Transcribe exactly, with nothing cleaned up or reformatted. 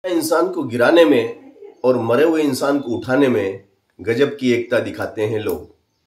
इंसान को गिराने में और मरे हुए इंसान को उठाने में गजब की एकता दिखाते हैं लोग।